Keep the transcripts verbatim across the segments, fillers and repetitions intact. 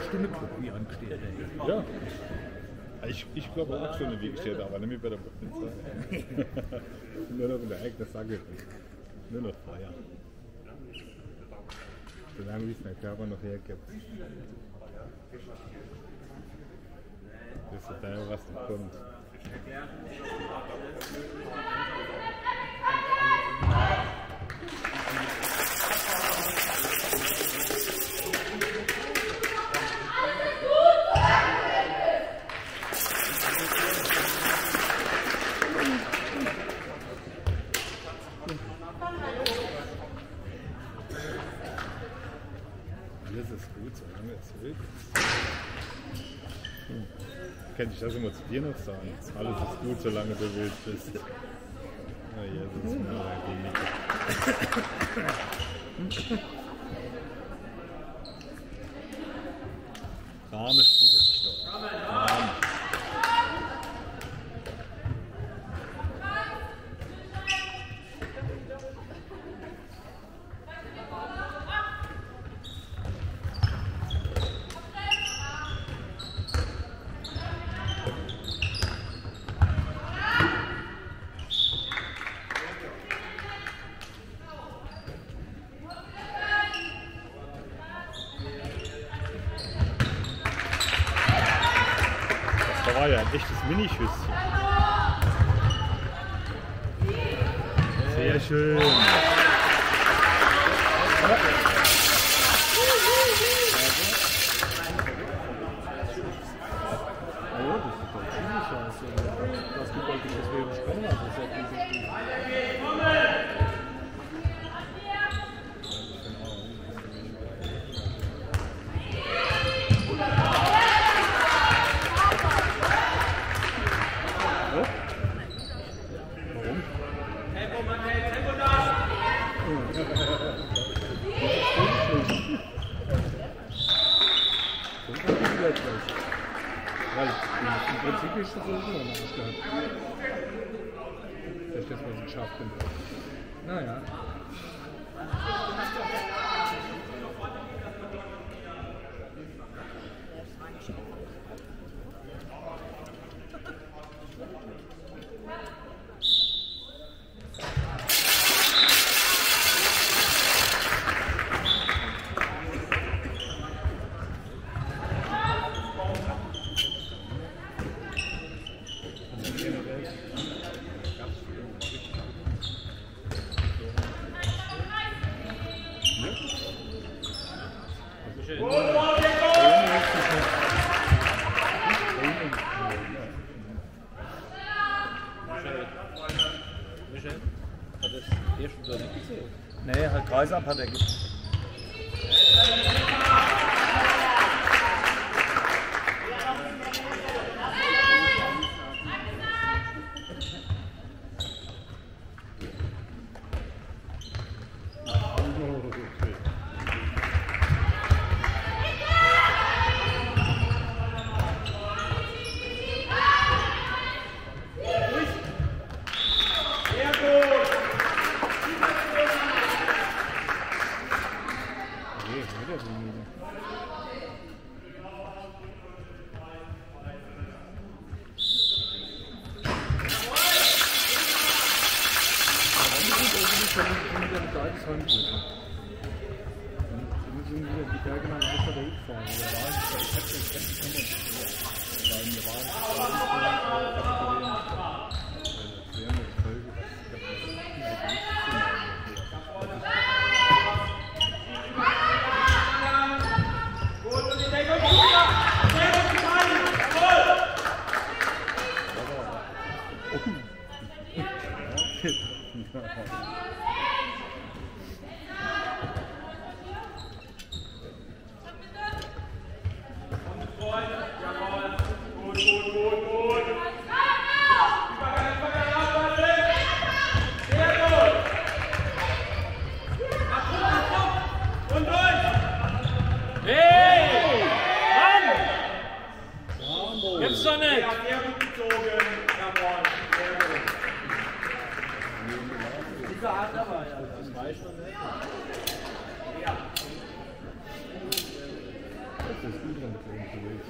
Stunde geguckt, wie angestellt er. Ja. Ich, ich glaube auch schon, wie gestellt, aber nicht mehr bei der Polizei. Nur noch in der eigenen Sache. Nur noch Feuer. Solange wie es mein Körper noch hergibt. Das ist da, was noch kommt. Alles ist gut, solange es will. Hm. Könnte ich das immer zu dir noch sagen? Alles ist gut, solange du wild bist. Oh ja, das ist mir weniger. Rahmenspiele ist doch. Rahmen. Das war ja ein echtes Minischüsschen. Sehr schön. Weil im Prinzip ist das so immer ein Arsch gehabt. Dass ich das was ich schaffe. Naja. Nee, halt Kreisab hat er gegeben. Gut, gut, gut, gut. Das ist ultra mit unterwegs.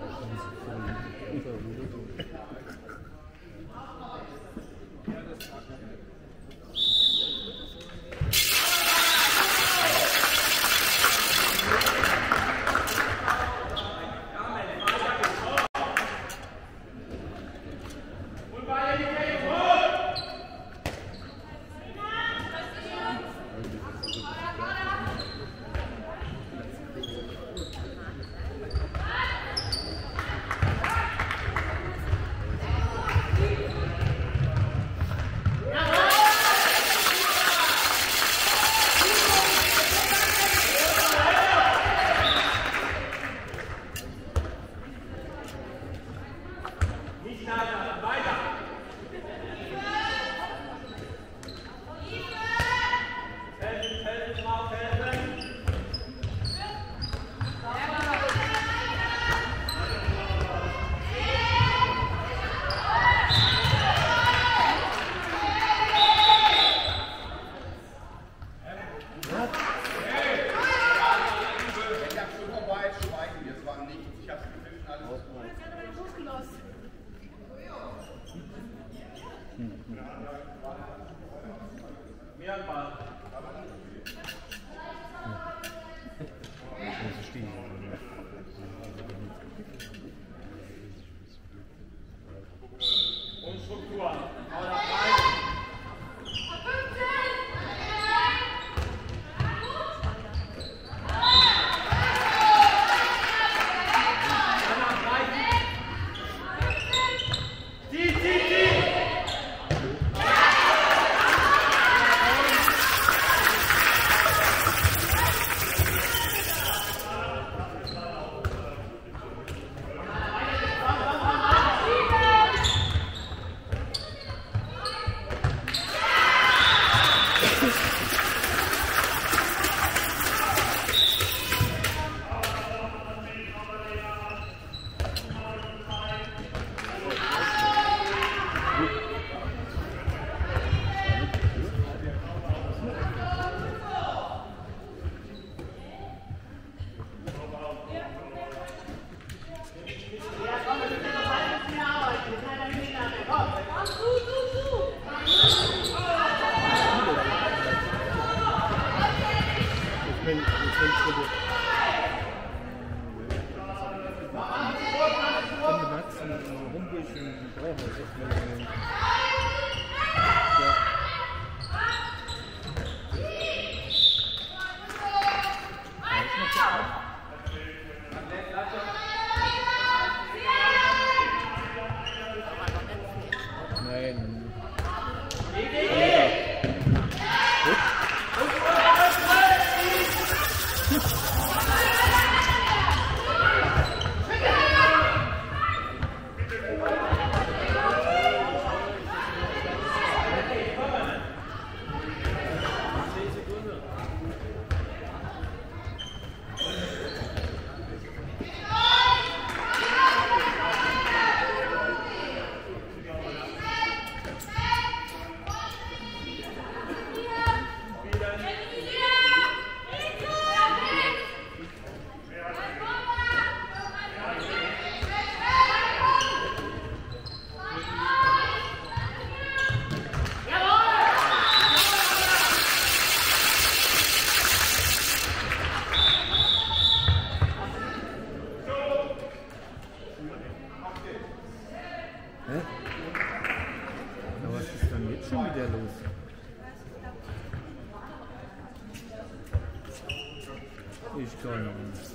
Ich kann nicht.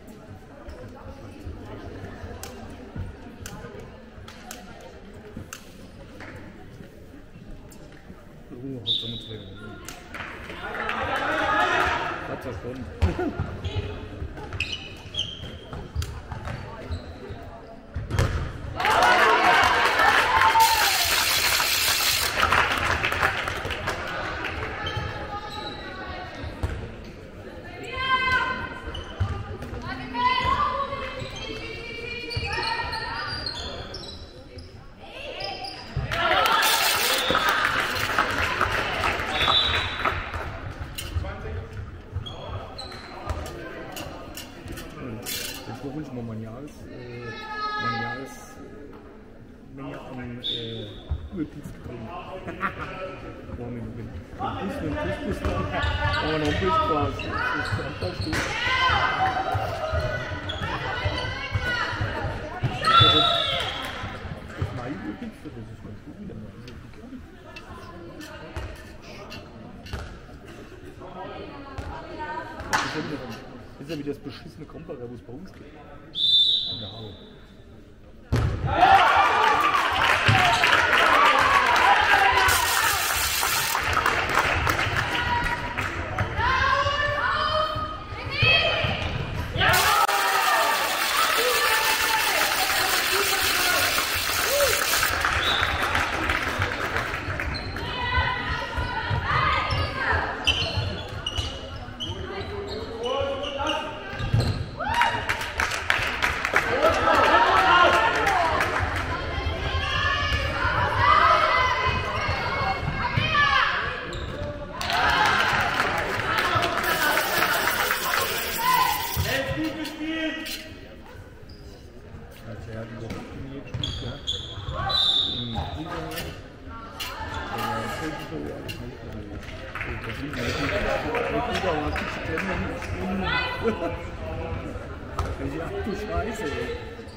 Oh, hat er mit drin. Hat er schon. Jetzt wollte ich mal mein Jahres, äh, mein Jahres äh, Menge an äh, Ölpilz getrunken. Boah, mit dem Bus, mit dem Bus, Bus, aber noch ein bisschen Spaß. Das ist ein paar Stunden. Das neue Ölpilz, das ist ganz gut wieder. Das ist ja wie das beschissene Kompare, wo es bei uns gibt. Genau. Ach du Scheiße, ey.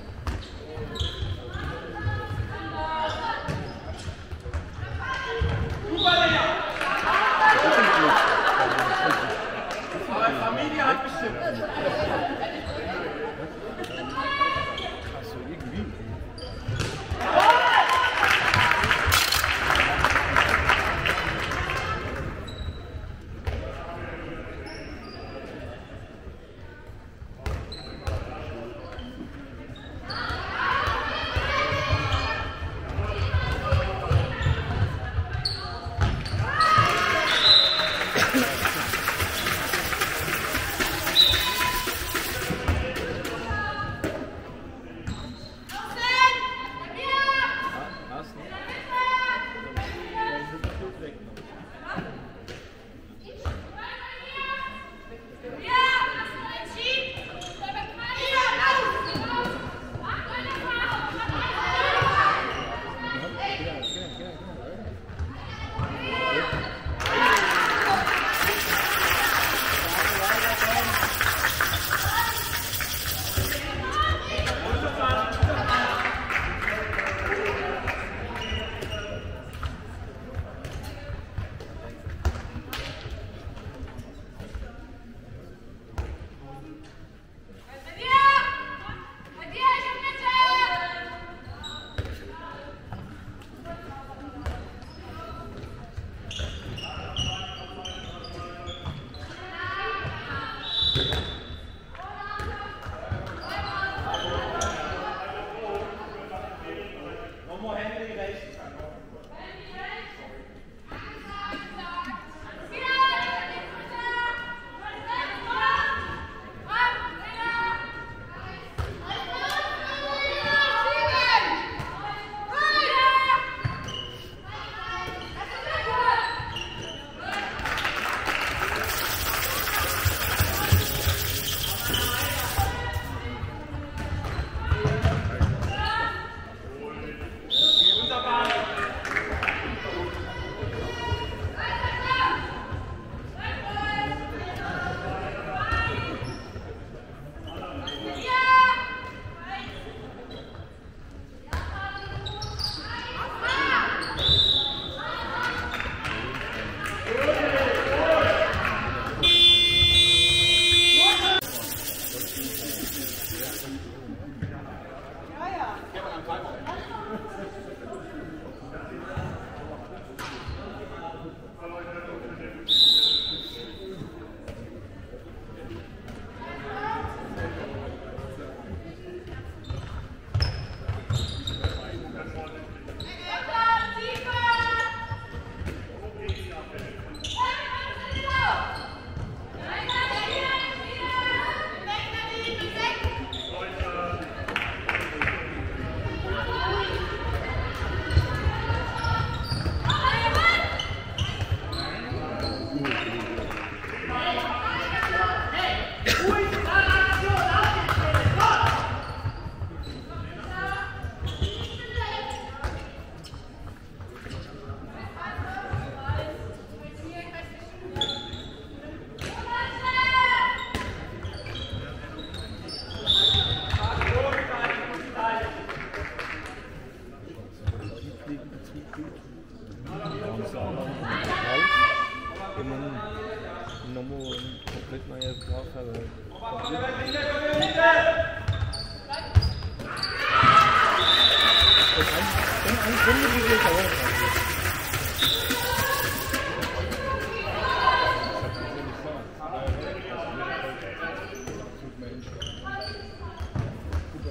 Aber Familie hat bestimmt. Achso, irgendwie.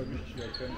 mich erkennen.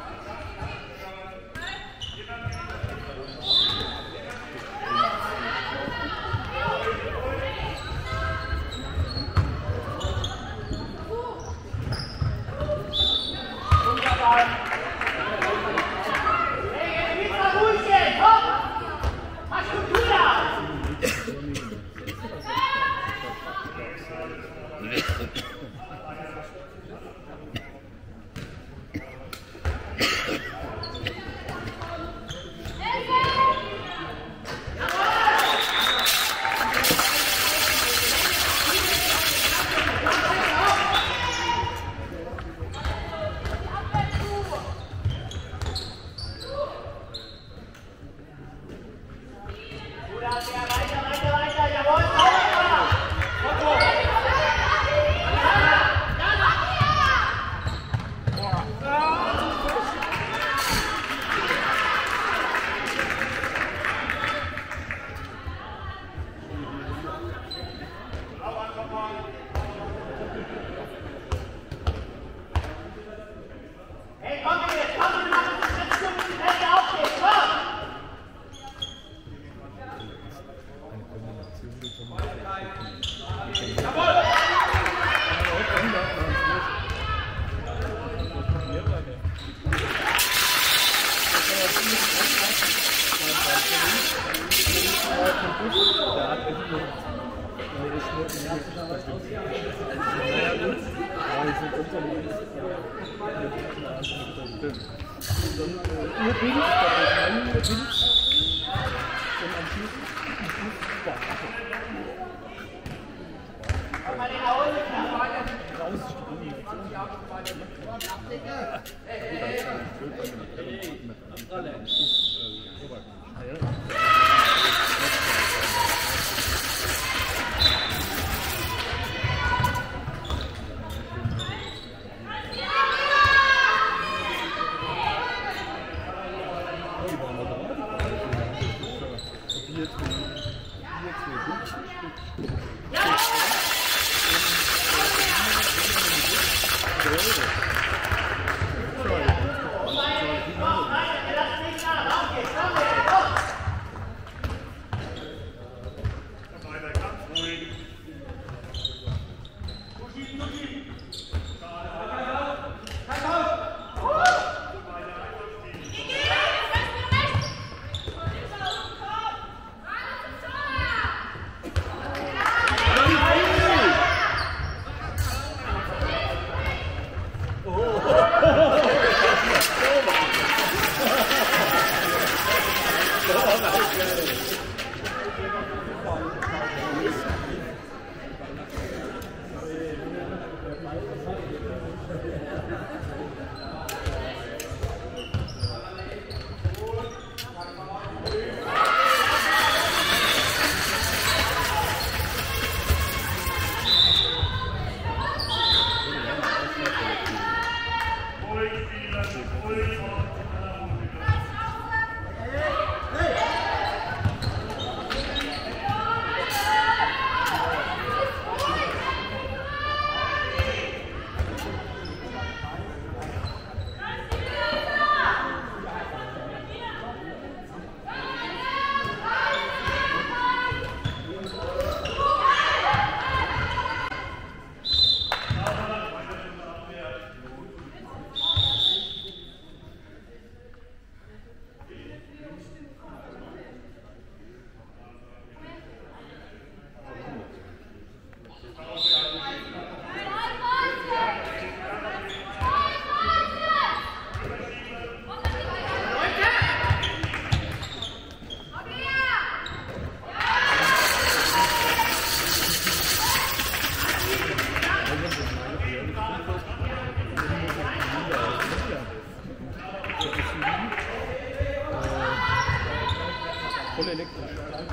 voll elektrisch.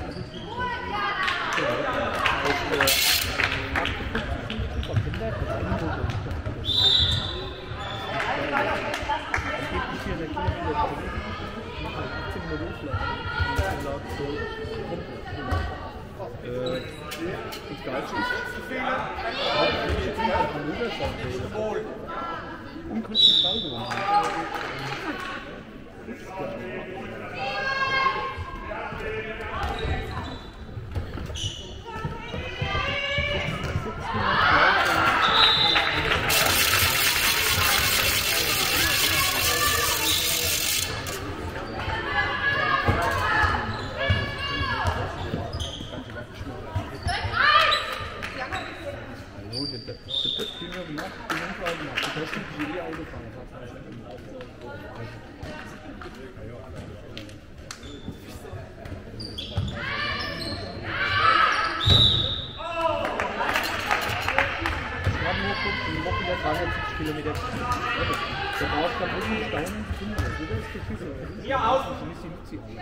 Das Geilste ist, und kannst die Frage dreihundertsiebzig Kilometer. Da brauchst du wirklich Staunen zu finden. Das ist die Füße. Hier aus! Das ist die Luzi.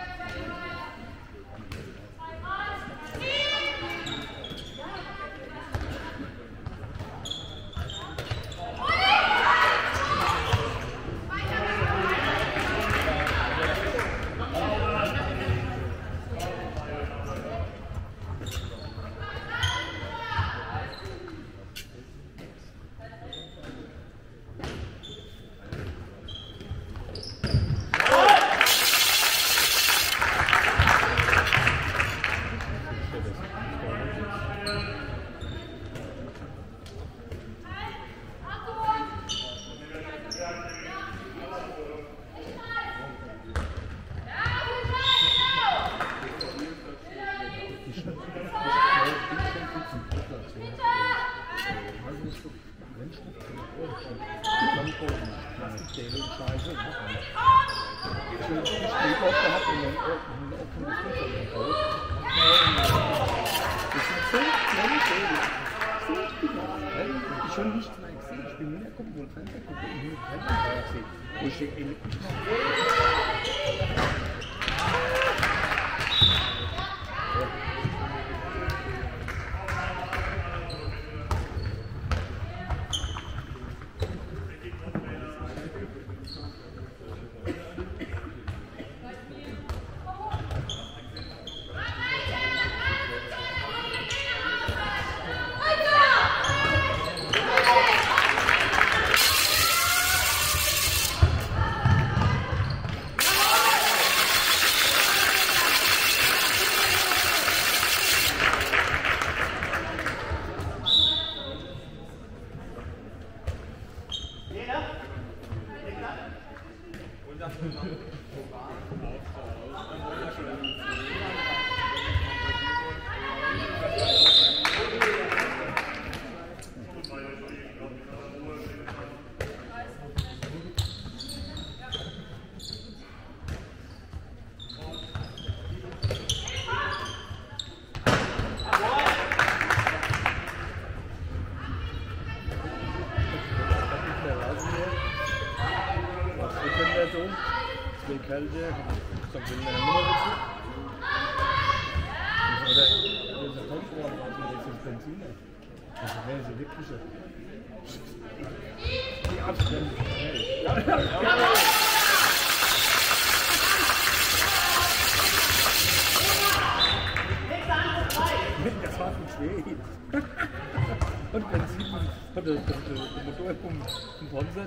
Schon nicht mal gesehen. Ich bin nur gucken, wo ein Fenster guckt und nur ein Fenster sehen. Wo ich denke, ey, Kälte, so will eine Nummer dazu. Oder das ist sonst was, also das ist Benzin. Das wäre so elektrische. Die Abstände. Ja, ja, ja. Das war von Schweden. Und Benzin und der, der, der Motor vom, vom Bonser.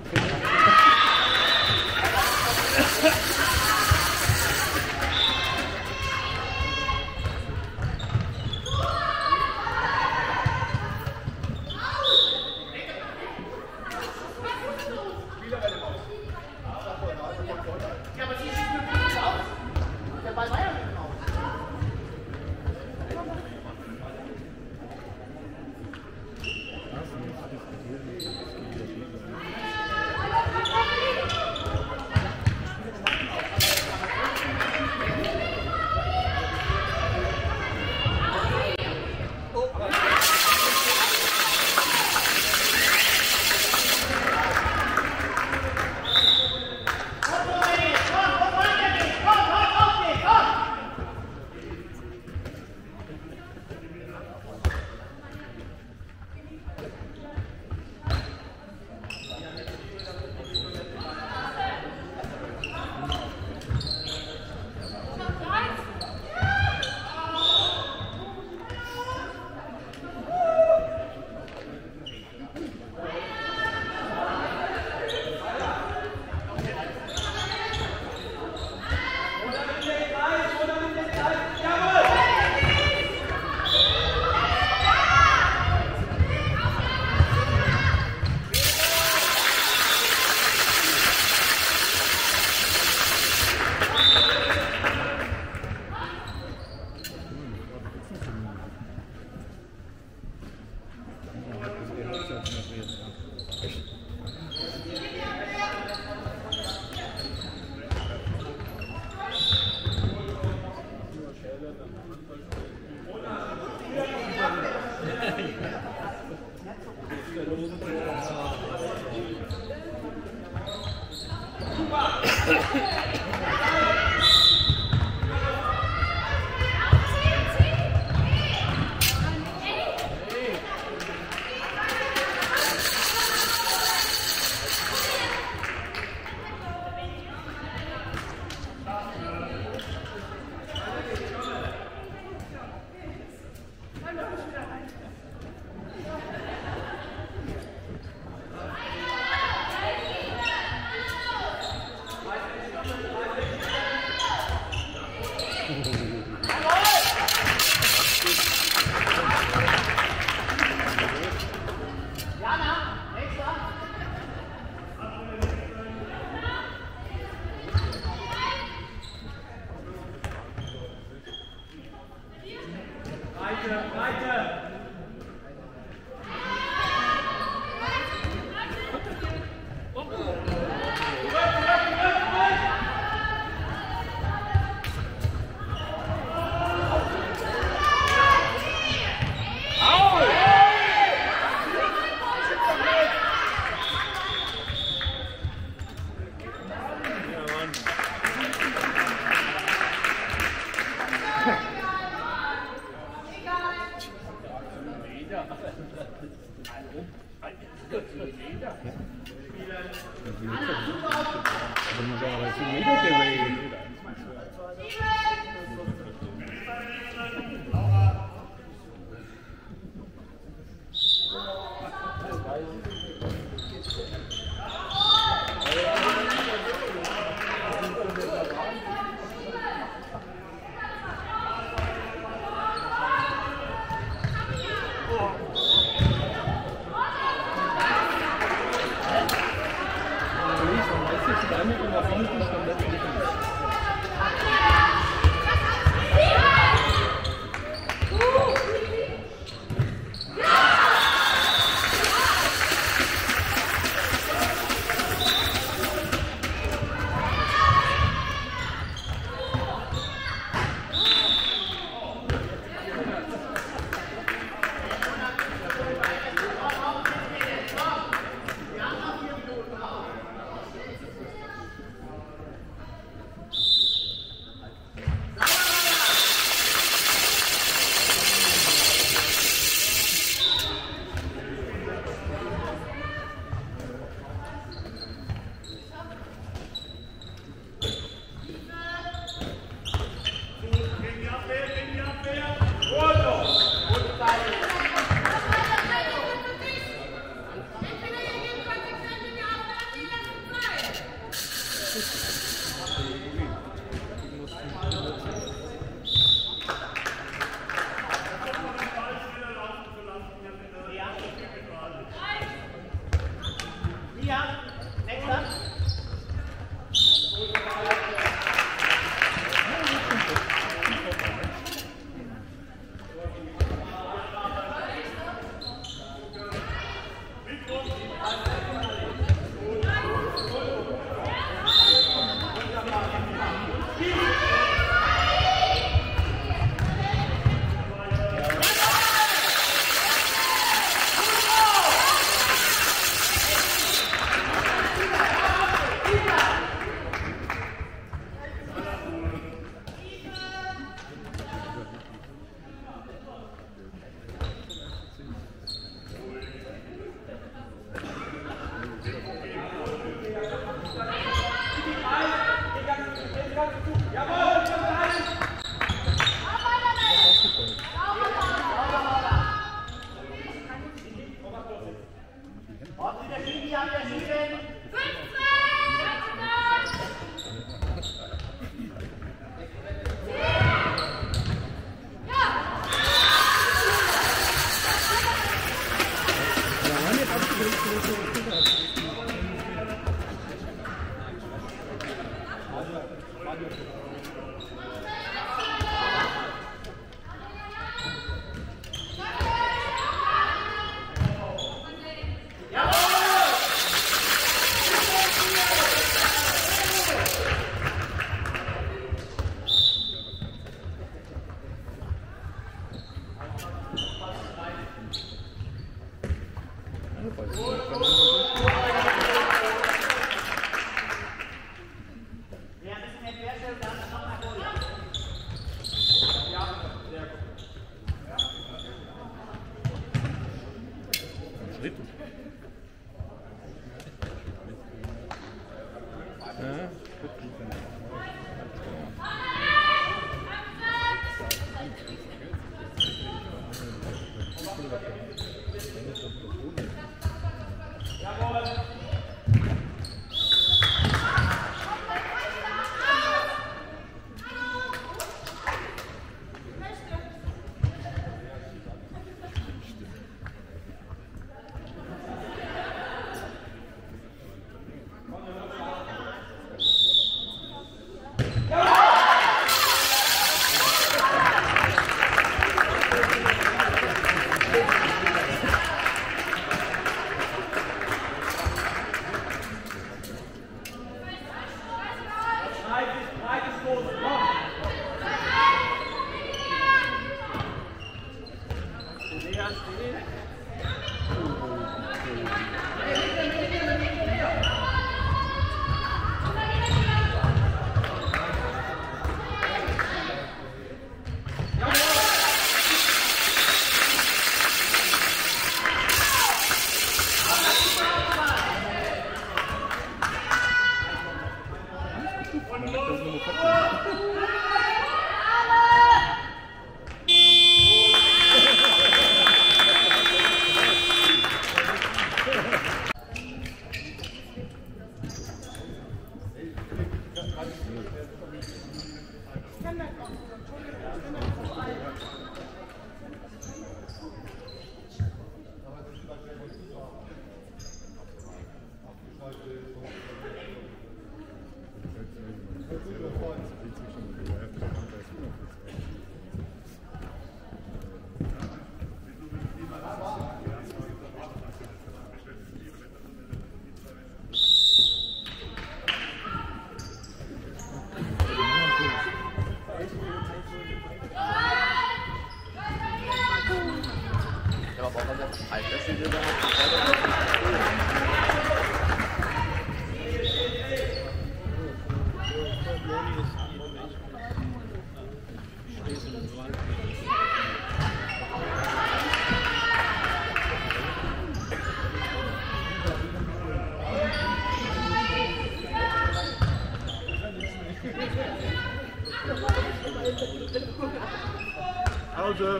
Pause.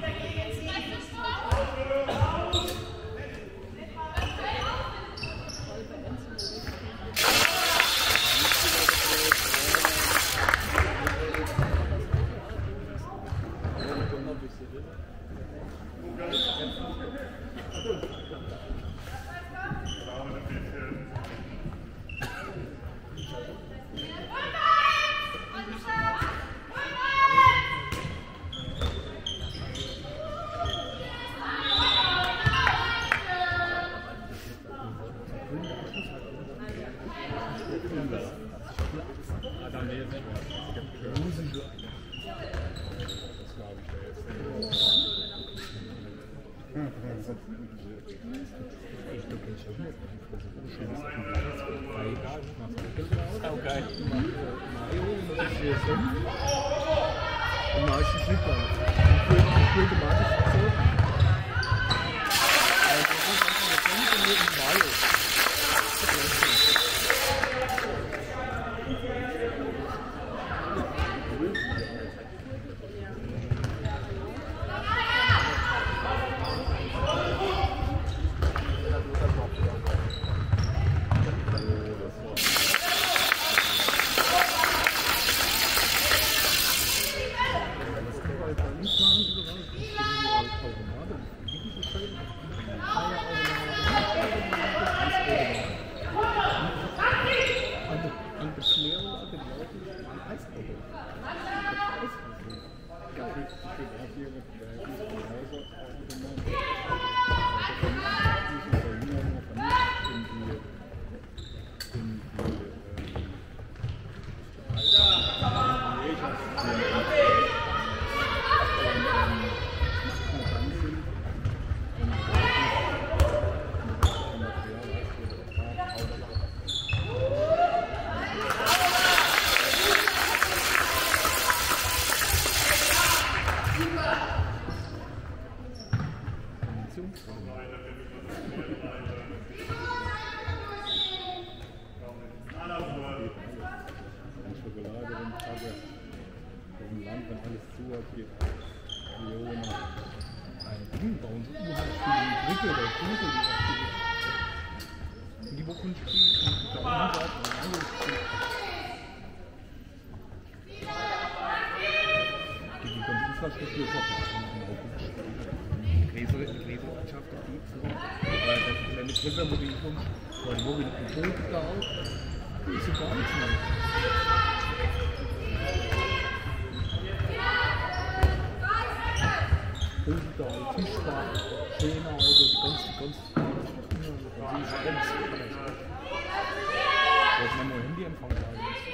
Okay. Und meistens nicht lang. Ich würde meistens so. Also das ist einfach eine Stunde Mayo. Nicht machen, oder was? Stuart hier. Leona. Ein Ding bei uns unheimlich viele Brücke oder Brücke, die aktiviert. Die wo kommt die da unten sagt, die die ganze Infrastruktur ist auch die größere Gräserlandschaft, die gibt es noch. Aber das kleine Gräser, wo die kommst, weil wo wir die Boot da auch, ist gar nichts mehr. Hildegard, Tischbach, Schöner, also die ganz, die ganz, die ganz, ganz, wo es nicht nur Handyempfang da ist.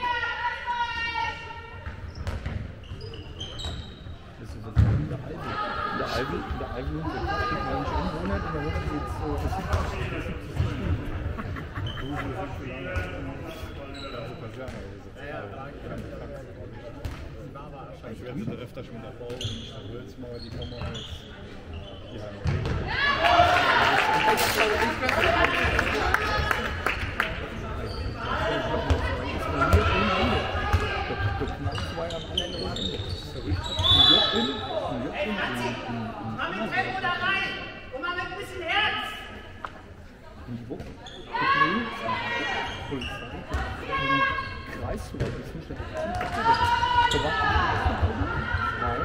Das ist jetzt in der Eifel. In der Eifel, in der Eifel sind wir fast die neunzig Einwohner und da wird es jetzt so siebzig Stunden. Du bist nicht so lange. Also Kaserne. Ich werde da öfter schon dabei, wenn ich nach Hölzmauer, die kommen aus. Ja, Mach mit Tempo da rein! Und mach mit ein bisschen Herz! In die Woche. Polizei. Kreis oder die Zustände. Weil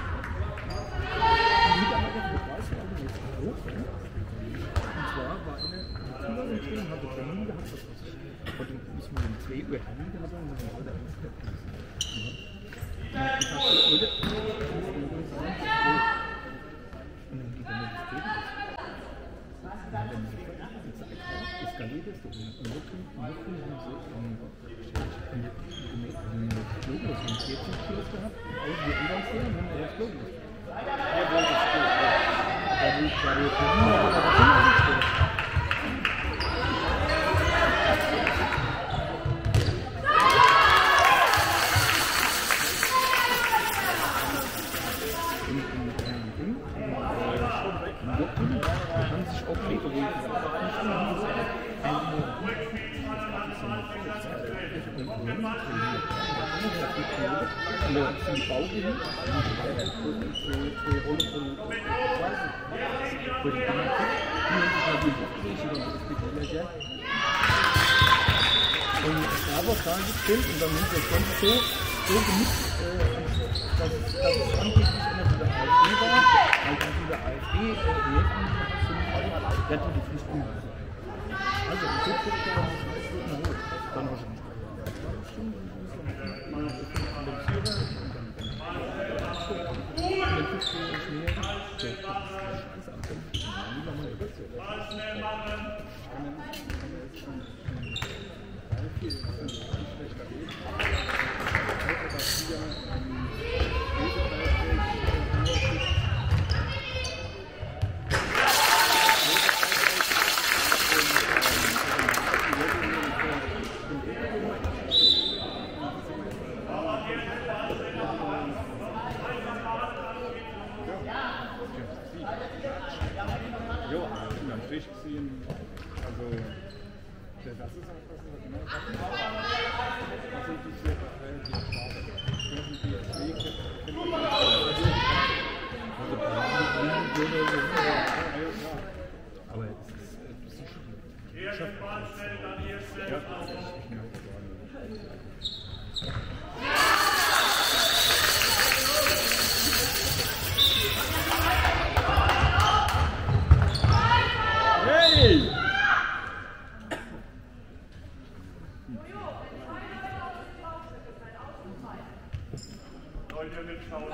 die Mitarbeiter der Kreisverwaltung jetzt hoch. Und zwar war eine Zulassungsstelle, hatte Termin gehabt, das was ich. Heute müssen wir um zwei Uhr Termin gehabt haben, und dann war der erste. Und dann habe ich gesagt, und dann geht er mir das Leben. Und dann wenn sie gezeigt hat, eskaliert es doch. Und wirklich, wirklich haben sie einen Globus, einen vierzig-Schuss gehabt, und die anderen Szenen haben wir das Globus. Ja, wohl das Globus. Da wo ich gerade Termin habe, aber das immer nicht steht. Und da sind die Baugebiete, die Rolle von für die Kinder, die haben sich halt die Buchgriechen und das geht ja. Und aber da gestimmt und dann nimmt das Ganze so, so gemischt, dass es angeblich immer wieder AfD war, weil dann wieder AfD, der tut die Pflicht umsetzen. Also, die Zukunft kann man sich nicht mehr holen. Dann wahrscheinlich. Aber es ist Hey! Leute mit Schauen.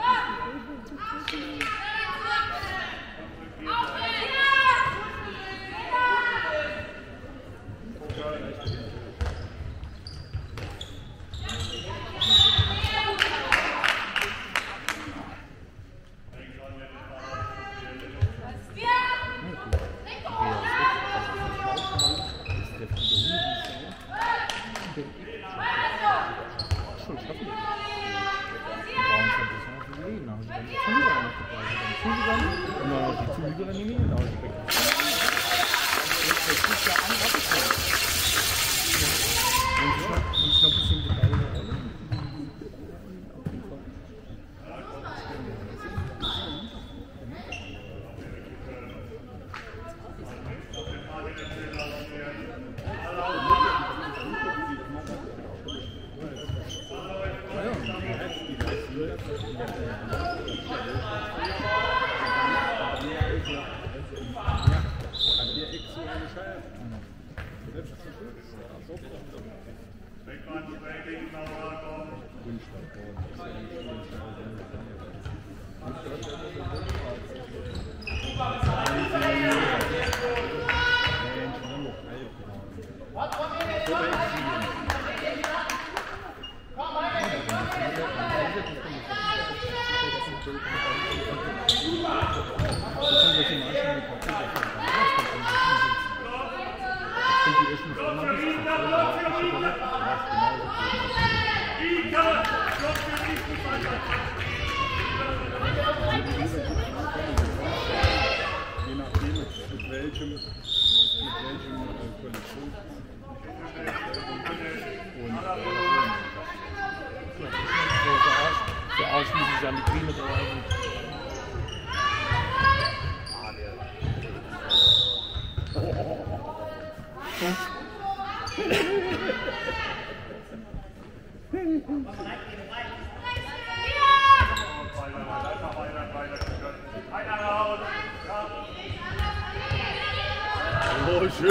Oh, schön!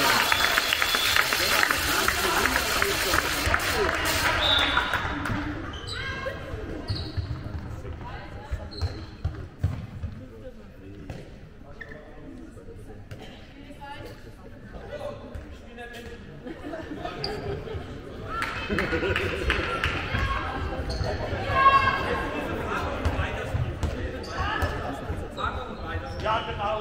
Ja, genau.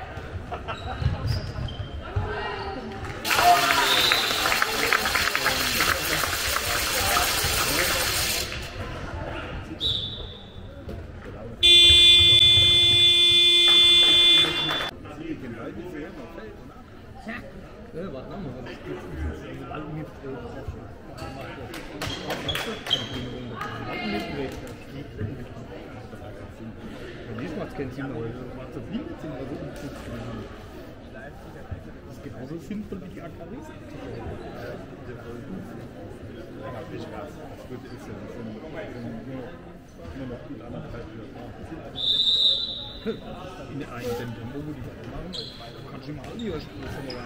Ja, warte mal, das ist jetzt alle mitdrehen. Das macht keinen Sinn, aber das macht so viel Sinn, also das ist genauso sinnvoll wie die A K Ws. Ja, ich weiß. Das wird ist ja nur noch gut anderthalb Jahre. In der einen Sendung, wo die das machen, kannst du immer alle Jahre spielen.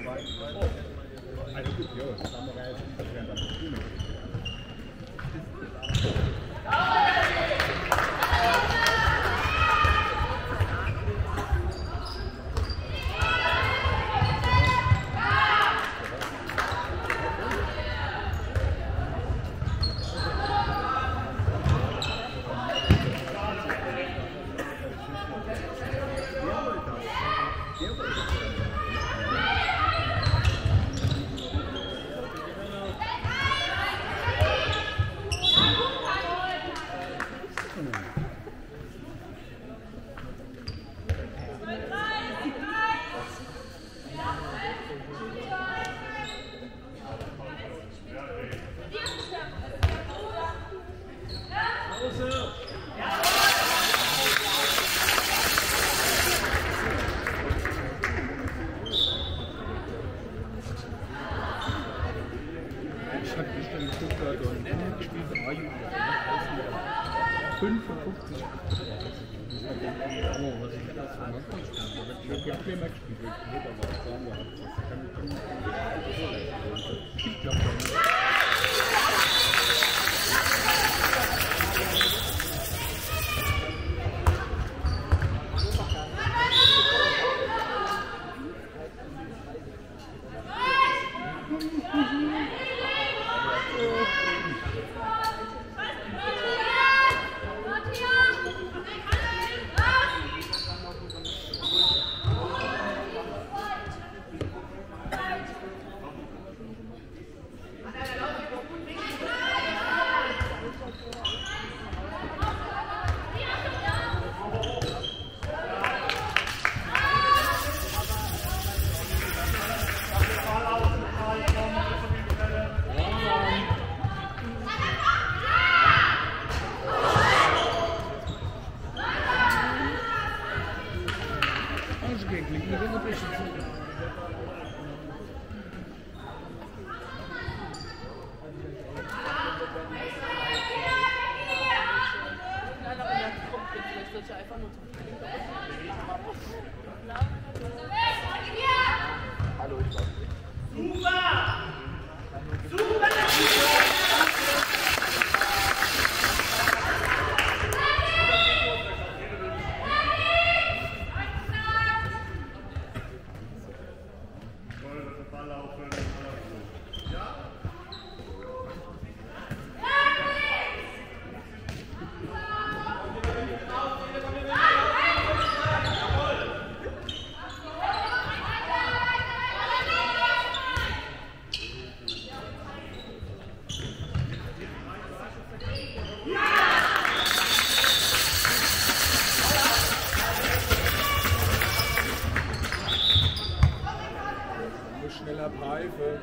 Also gut, ja, das haben wir jetzt nicht während der Bühne. fünfundfünfzig. Oh, was ich das von Anfang an ich habe viel mehr gespielt. Ich glaube nicht. Thank you. Hallo, ich glaube. Super! Super! Schneller Pfeife.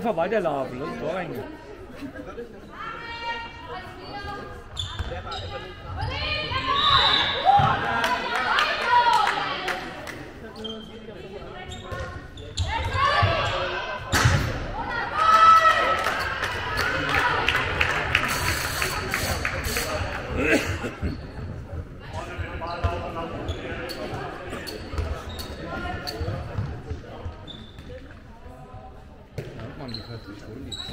einfach weiterlaufen, lass es rein. Man, die hört sich wohl nicht.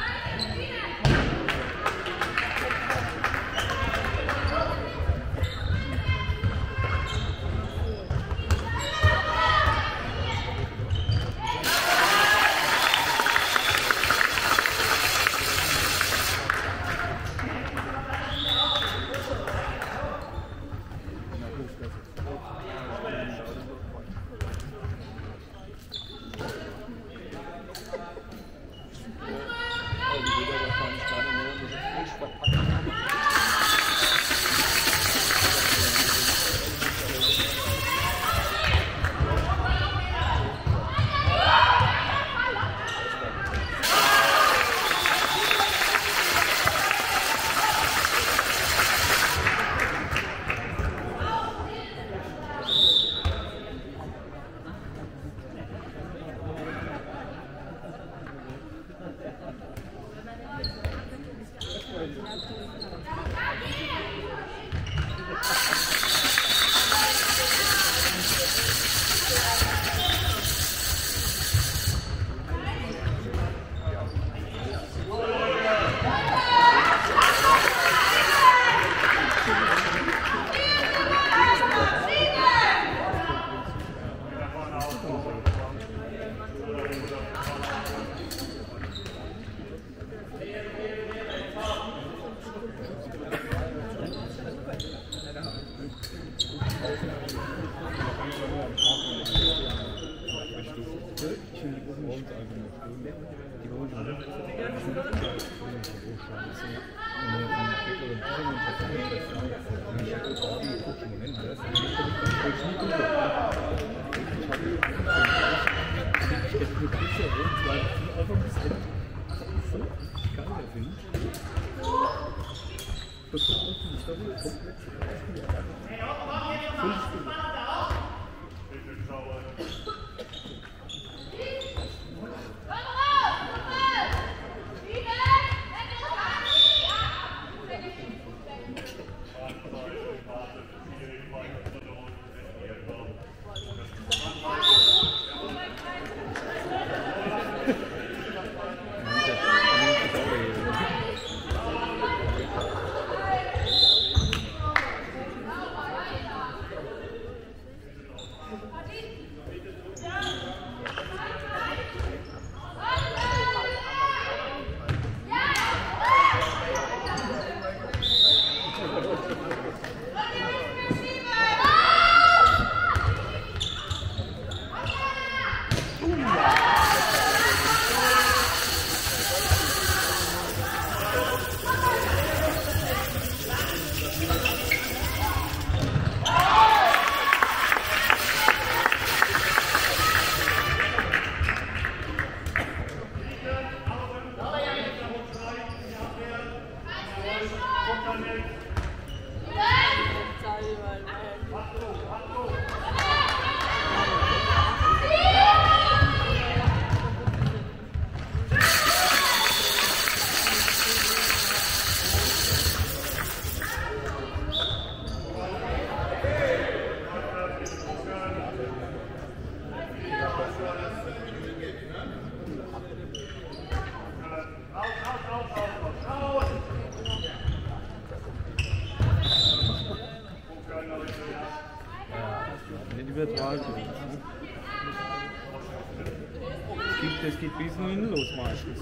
Das geht bis nur hinten los meistens.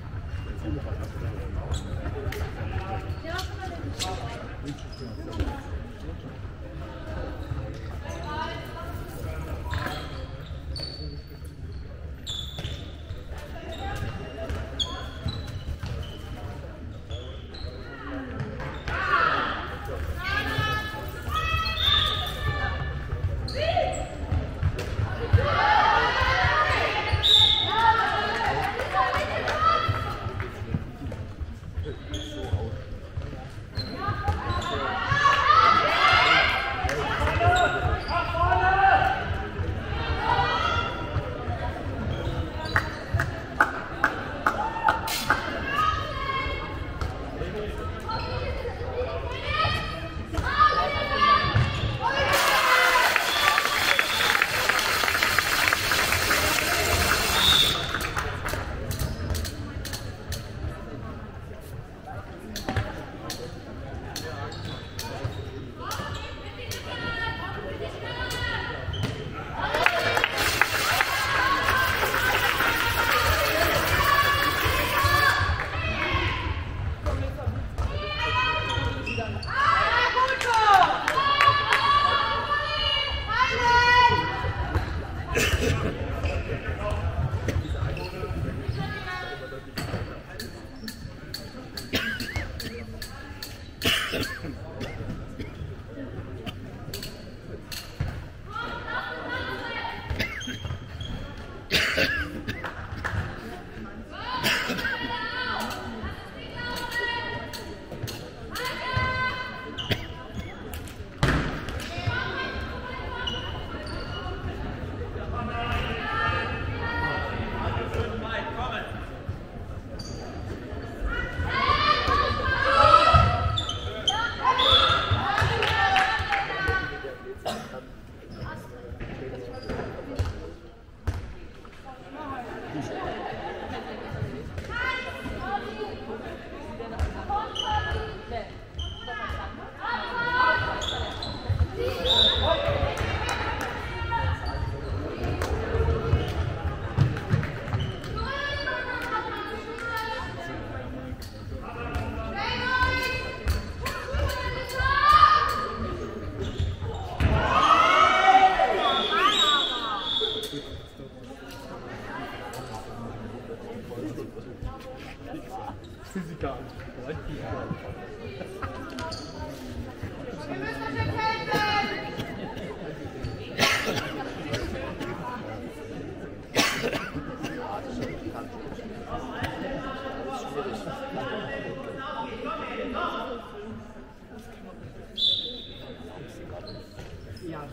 Ja. Physikalisch. Rein physikalisch. Ja.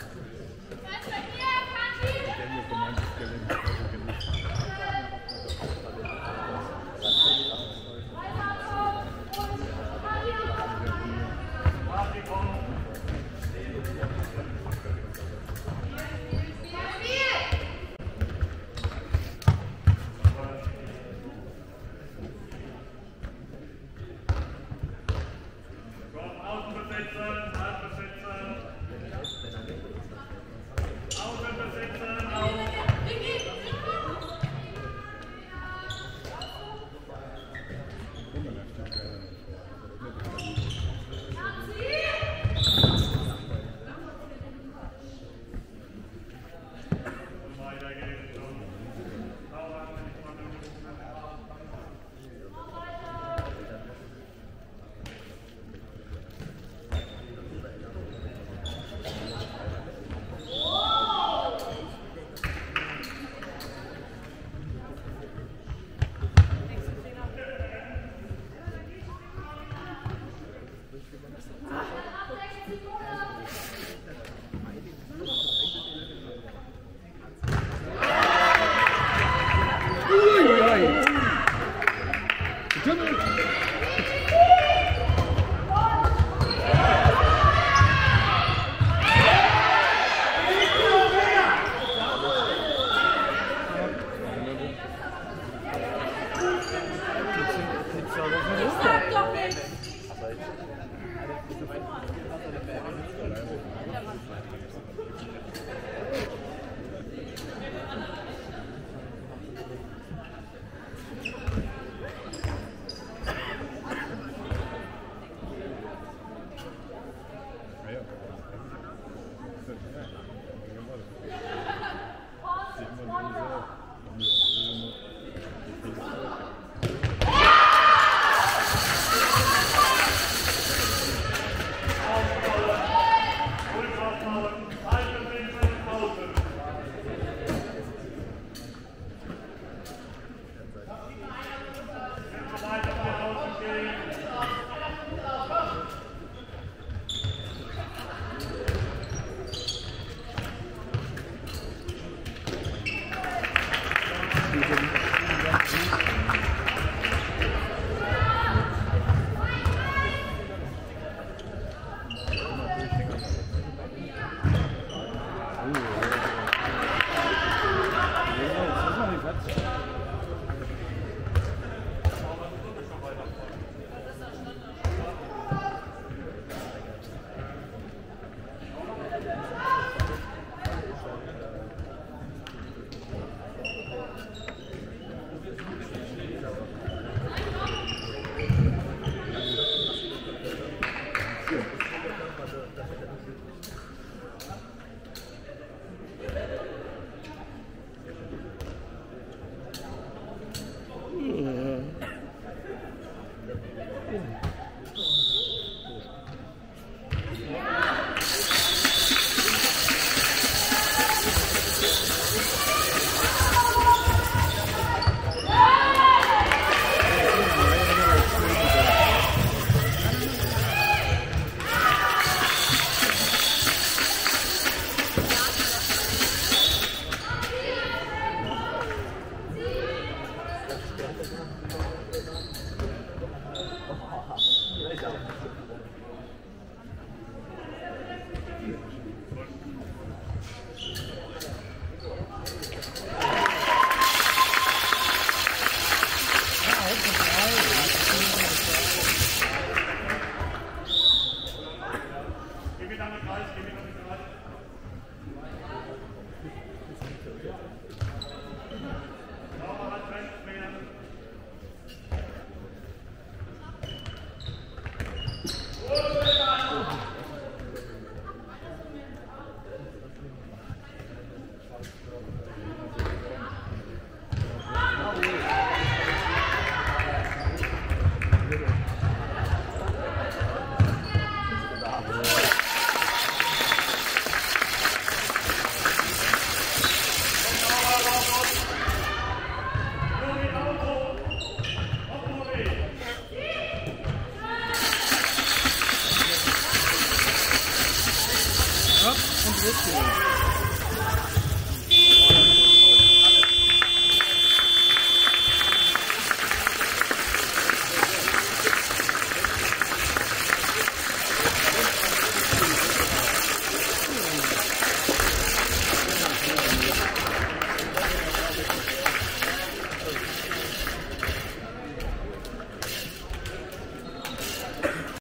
Grüezi.